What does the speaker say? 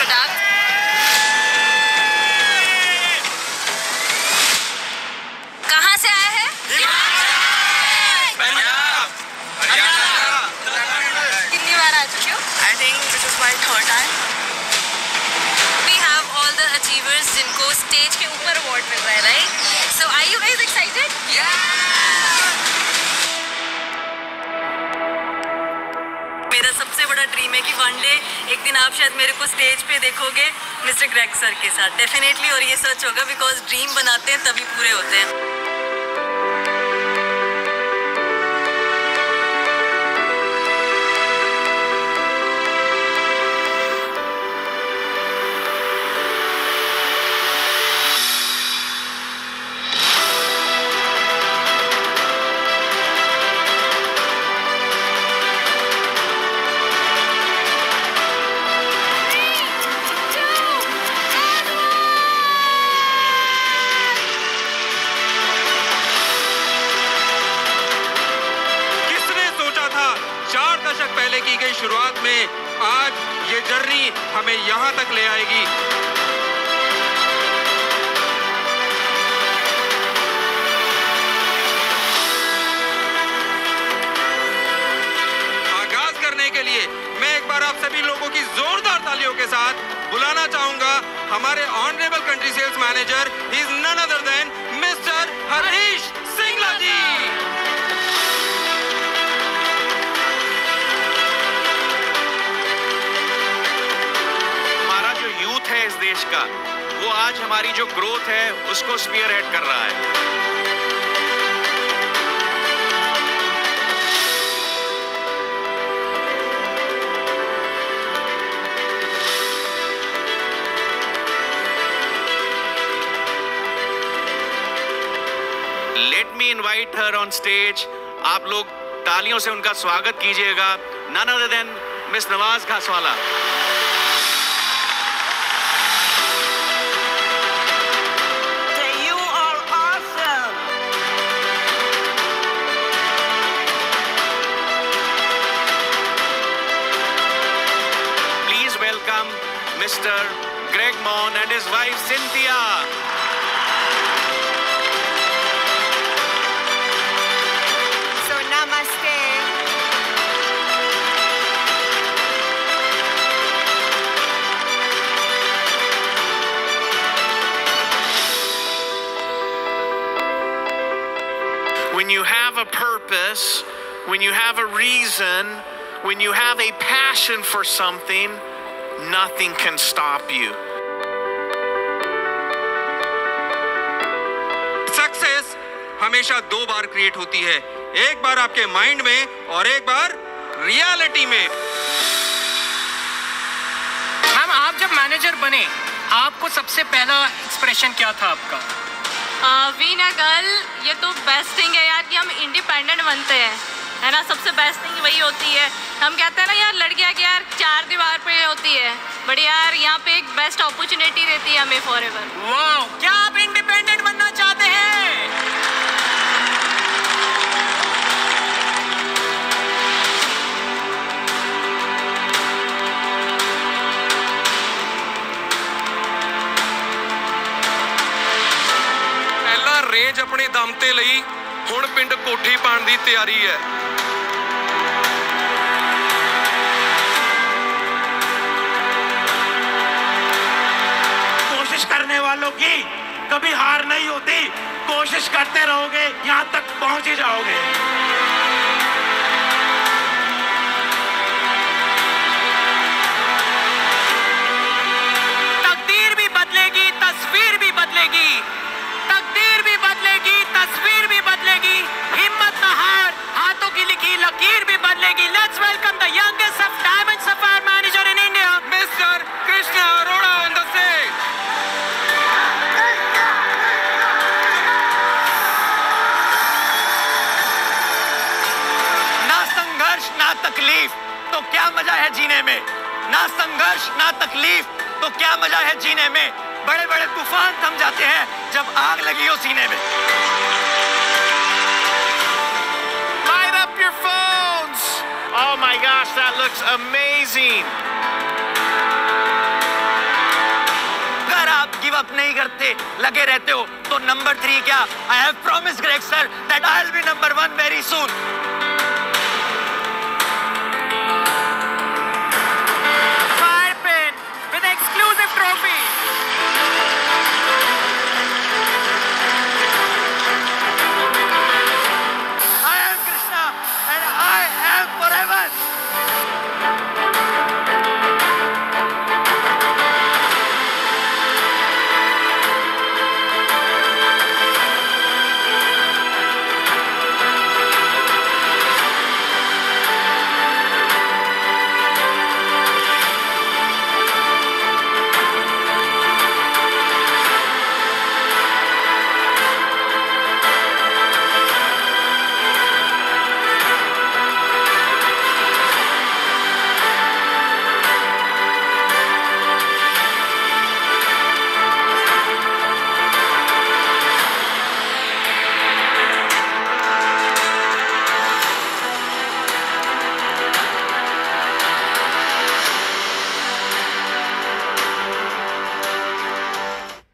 Product. कहाँ से आए हैं? कितनी बार आ चुके हो? I think this is my third time. We have all the achievers जिनको स्टेज के ऊपर अवार्ड मिल रहा है, right? So are you guys excited? मेरा सबसे बड़ा ड्रीम है कि वन डे एक दिन आप शायद मेरे को स्टेज पे देखोगे मिस्टर ग्रेग सर के साथ, डेफिनेटली। और ये सच होगा बिकॉज ड्रीम बनाते हैं तभी पूरे होते हैं। पहले की गई शुरुआत में आज ये जर्नी हमें यहां तक ले आएगी। आगाज करने के लिए मैं एक बार आप सभी लोगों की जोरदार तालियों के साथ बुलाना चाहूंगा हमारे honourable country sales manager, he is none other than mister Harish Singla ji. है इस देश का, वो आज हमारी जो ग्रोथ है उसको स्पीयरहेड कर रहा है। Let me invite her on stage. आप लोग तालियों से उनका स्वागत कीजिएगा। None other than miss Nawaz Ghaswala. Mr. Greg Mon and his wife Cynthia. So namaste. When you have a purpose, when you have a reason, when you have a passion for something, nothing can stop you. Success हमेशा दो बार create होती है, एक बार आपके mind में और एक बार reality में। मैम, आप जब मैनेजर बने आपको सबसे पहला एक्सप्रेशन क्या था आपका? बीइंग अ गर्ल, ये तो बेस्ट थिंग है यार कि हम इंडिपेंडेंट बनते हैं, है ना। सबसे बेस्ट थिंग वही होती है। हम कहते हैं ना यार लड़कियां की यार चार दीवार पे होती है, बट यार यहाँ पे एक बेस्ट अपॉर्चुनिटी देती है हमें फॉरएवर। वाओ, क्या आप इंडिपेंडेंट बनना चाहते हैं? पहला रेंज अपने दम ते लई, हुण पिंड कोठी पाण दी तैयारी है। करने वालों की कभी हार नहीं होती, कोशिश करते रहोगे यहां तक पहुंच ही जाओगे। तकदीर भी बदलेगी, तस्वीर भी बदलेगी। तकदीर भी बदलेगी, तस्वीर भी बदलेगी। हिम्मत न हार, हाथों की लिखी लकीर भी बदलेगी। Let's welcome the youngest of diamond sapphire manager in India, mister Krishna Arora on the stage. ना तकलीफ तो क्या मजा है जीने में, ना संघर्ष ना तकलीफ तो क्या मजा है जीने में। बड़े बड़े तूफान थम जाते हैं जब आग लगी हो सीने में। Light up your phones. Oh my gosh, that looks amazing. अप नहीं करते, लगे रहते हो, तो नंबर 3 क्या? I have promised Greg sir that I will be number 1 very soon.